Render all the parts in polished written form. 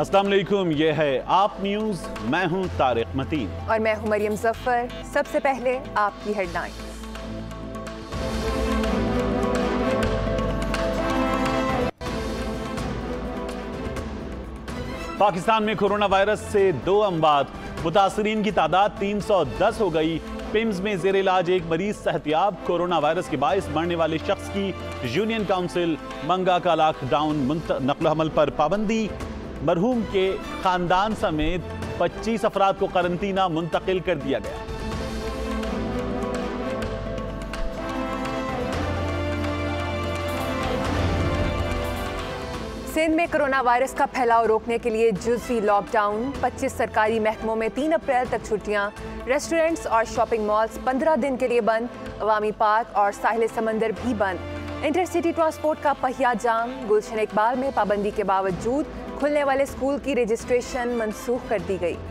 अस्सलाम वालेकुम, ये है आप न्यूज़। मैं हूं तारिक मतीन और मैं हूं मरियम जफर। सबसे पहले आपकी हेडलाइन। पाकिस्तान में कोरोना वायरस से 2 अमवात, मुतासरीन की तादाद 310 हो गई। पिम्स में जेर इलाज एक मरीज सेहतियाब। कोरोना वायरस के बायस मरने वाले शख्स की यूनियन काउंसिल। मंगा का लॉकडाउन, नकल हमल पर पाबंदी। मरहूम के खानदान समेत 25 अफराद को करंतना मुंतकिल कर दिया गया। सिंध में कोरोना वायरस का फैलाव रोकने के लिए जुज़वी लॉकडाउन। 25 सरकारी महकमों में 3 अप्रैल तक छुट्टियां। रेस्टोरेंट्स और शॉपिंग मॉल्स 15 दिन के लिए बंद। अवामी पार्क और साहिल समंदर भी बंद। इंटरसिटी ट्रांसपोर्ट का पहिया जाम। गुलशन इकबाल में पाबंदी के बावजूद खुलने वाले स्कूल की रजिस्ट्रेशन मनसूख कर दी गई।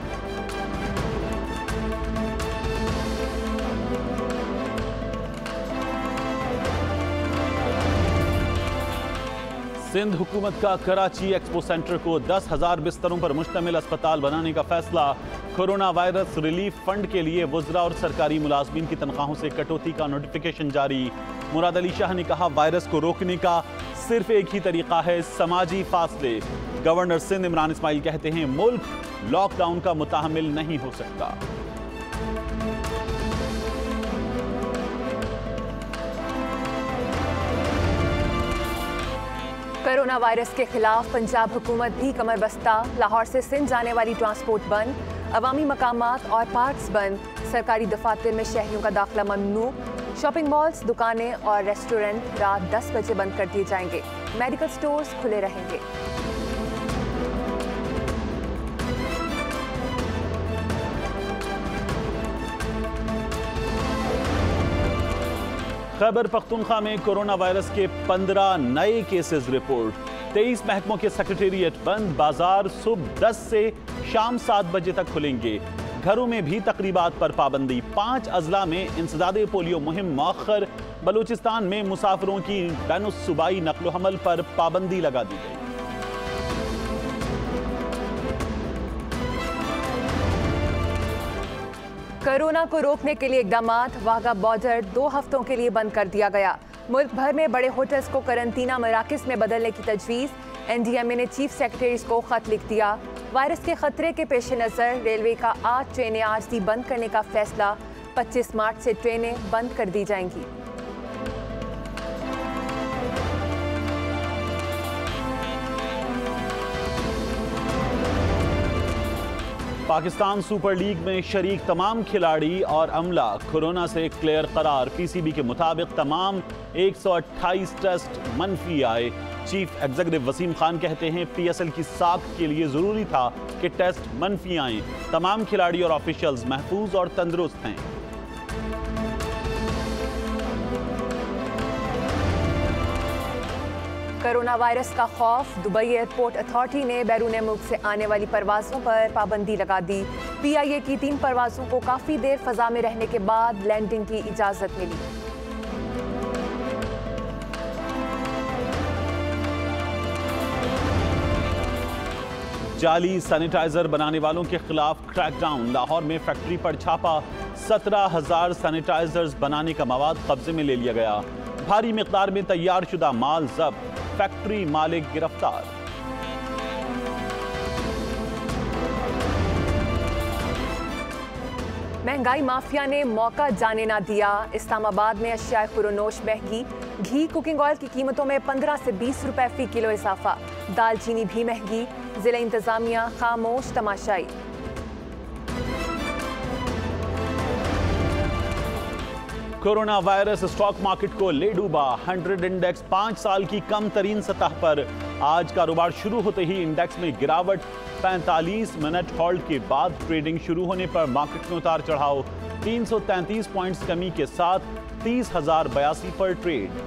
सिंध हुकूमत का कराची एक्सपो सेंटर को 10,000 बिस्तरों पर मुश्तमिल अस्पताल बनाने का फैसला। कोरोना वायरस रिलीफ फंड के लिए वज़रा और सरकारी मुलाजमीन की तनख्वाहों से कटौती का नोटिफिकेशन जारी। मुराद अली शाह ने कहा, वायरस को रोकने का सिर्फ एक ही तरीका है, समाजी फासले। गवर्नर सिंध इमरान इस्माइल कहते हैं, मुल्क लॉकडाउन का मुताहमिल नहीं हो सकता। कोरोना वायरस के खिलाफ पंजाब हुकूमत भी कमर बस्ता। लाहौर से सिंध जाने वाली ट्रांसपोर्ट बंद। अवामी मकामात और पार्क्स बंद। सरकारी दफातर में शहरियों का दाखिला ममनू। शॉपिंग मॉल्स, दुकानें और रेस्टोरेंट रात 10 बजे बंद कर दिए जाएंगे। मेडिकल स्टोर्स खुले रहेंगे। खैबर पख्तूनख्वा में कोरोना वायरस के 15 नए केसेस रिपोर्ट। 23 महकमों के सेक्रेटेरिएट बंद। बाजार सुबह 10 से शाम 7 बजे तक खुलेंगे। घरों में भी तकरीबात पर पाबंदी। 5 अजला में इंसदादे पोलियो मुहिम मौखर। बलूचिस्तान में मुसाफिरों की बैनुस्सूबाई नकलो हमल पर पाबंदी लगा दी गई। कोरोना को रोकने के लिए इकदामात। वाघा बॉर्डर 2 हफ्तों के लिए बंद कर दिया गया। मुल्क भर में बड़े होटल्स को करंतना मराकज़ में बदलने की तजवीज़। एनडीएमए ने चीफ सेक्रेटरीज को खत लिख दिया। वायरस के खतरे के पेश नज़र रेलवे का 8 ट्रेनें आरजी बंद करने का फैसला। 25 मार्च से ट्रेनें बंद कर दी जाएंगी। पाकिस्तान सुपर लीग में शरीक तमाम खिलाड़ी और अमला कोरोना से क्लियर करार। पीसीबी के मुताबिक तमाम 128 टेस्ट मनफी आए। चीफ एग्जीक्यूटिव वसीम खान कहते हैं, पीएसएल की साख के लिए जरूरी था कि टेस्ट मनफी आए। तमाम खिलाड़ी और ऑफिशियल्स महफूज और तंदुरुस्त हैं। कोरोना वायरस का खौफ। दुबई एयरपोर्ट अथॉरिटी ने बैरून मुल्क से आने वाली परवाज़ों पर पाबंदी लगा दी। पीआईए की 3 परवाज़ों को काफ़ी देर फ़ज़ा में रहने के बाद लैंडिंग की इजाज़त मिली। जाली सैनिटाइजर बनाने वालों के खिलाफ क्रैकडाउन। लाहौर में फैक्ट्री पर छापा। 17,000 सैनिटाइजर्स बनाने का मवाद कब्जे में ले लिया गया। भारी मिकदार में तैयार शुदा माल जब्त। फैक्ट्री मालिक गिरफ्तार। महंगाई माफिया ने मौका जाने ना दिया। इस्लामाबाद में अशिया खुरोनोश महंगी। घी, कुकिंग ऑयल की कीमतों में 15 से 20 रुपए फी किलो इजाफा। दालचीनी भी महंगी। जिला इंतजामिया खामोश तमाशाई। कोरोना वायरस स्टॉक मार्केट को ले डूबा। 100 इंडेक्स 5 साल की कम तरीन सतह पर। आज कारोबार शुरू होते ही इंडेक्स में गिरावट। 45 मिनट होल्ड के बाद ट्रेडिंग शुरू होने पर मार्केट में उतार चढ़ाव। 333 पॉइंट्स कमी के साथ 30,082 पर ट्रेड।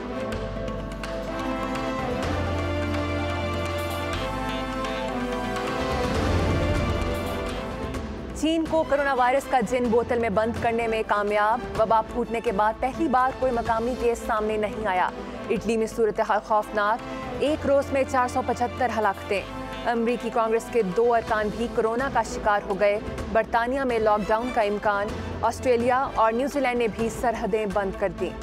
चीन को कोरोना वायरस का जिन बोतल में बंद करने में कामयाब। वबा फूटने के बाद पहली बार कोई मकामी केस सामने नहीं आया। इटली में सूरत हाल खौफनाक। एक रोज में 475 हलाकतें। अमरीकी कांग्रेस के 2 अरकान भी कोरोना का शिकार हो गए। बरतानिया में लॉकडाउन का इम्कान। ऑस्ट्रेलिया और न्यूजीलैंड ने भी सरहदें बंद कर दी।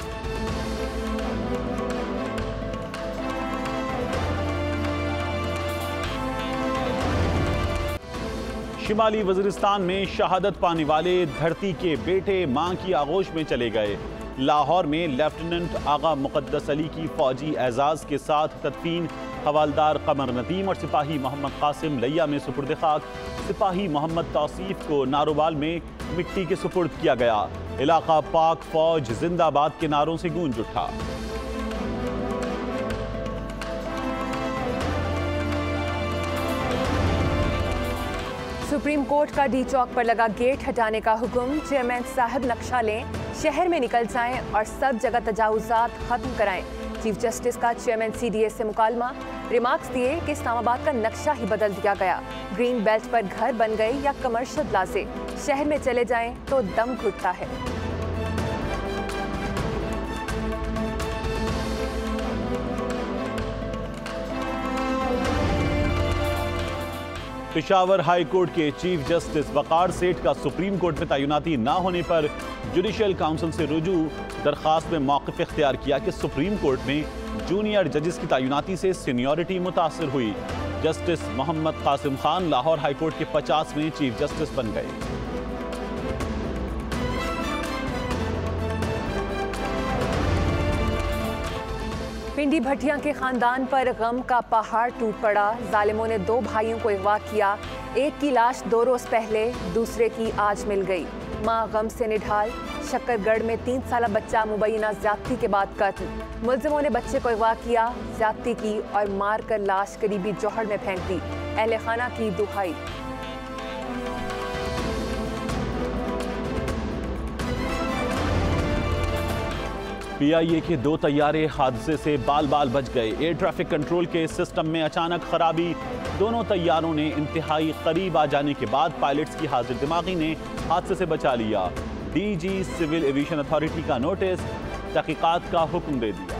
शिमाली वजीरिस्तान में शहादत पाने वाले धरती के बेटे मां की आगोश में चले गए। लाहौर में लेफ्टिनेंट आगा मुकद्दस अली की फौजी एजाज के साथ तदफीन। हवालदार कमर नदीम और सिपाही मोहम्मद कासिम लिया में सुपुर्द खाक। सिपाही मोहम्मद तौसीफ को नारोवाल में मिट्टी के सुपुर्द किया गया। इलाका पाक फौज जिंदाबाद के नारों से गूंज उठा। सुप्रीम कोर्ट का डी चौक पर लगा गेट हटाने का हुक्म। चेयरमैन साहब नक्शा लें, शहर में निकल जाएं और सब जगह तजावुजात खत्म कराएं। चीफ जस्टिस का चेयरमैन CDA से मुकालमा। रिमार्क्स दिए कि इस्लामाबाद का नक्शा ही बदल दिया गया। ग्रीन बेल्ट पर घर बन गए या कमर्शियल प्लाजे, शहर में चले जाएं तो दम घुटता है। पेशावर हाई कोर्ट के चीफ जस्टिस वकार सेठ का सुप्रीम कोर्ट में तैनाती न होने पर जुडिशियल काउंसिल से रुजू। दरखास्त में मौक़िफ़ इख्तियार किया कि सुप्रीम कोर्ट में जूनियर जजेस की तैनाती से सीनियरिटी मुतासर हुई। Justice Mohammad Qasim Khan Lahore high court के 50वें चीफ जस्टिस बन गए। पिंडी भटिया के खानदान पर गम का पहाड़ टूट पड़ा। जालिमों ने 2 भाइयों को अगवा किया। एक की लाश 2 रोज पहले, दूसरे की आज मिल गई। मां गम से निढाल। शक्करगढ़ में 3 साला बच्चा मुबैना ज्यादती के बाद कत्ल। मुलजिमों ने बच्चे को अगवा किया, ज्यादती की और मार कर लाश करीबी जोहड़ में फेंक दी। अहले खाना की दुहाई। PIA के 2 तैयारे हादसे से बाल बाल बच गए। एयर ट्रैफिक कंट्रोल के सिस्टम में अचानक खराबी। दोनों तैयारों ने इंतहाई करीब आ जाने के बाद पायलट्स की हाजिर दिमागी ने हादसे से बचा लिया। DG सिविल एविएशन अथॉरिटी का नोटिस, तहकीकात का हुक्म दे दिया।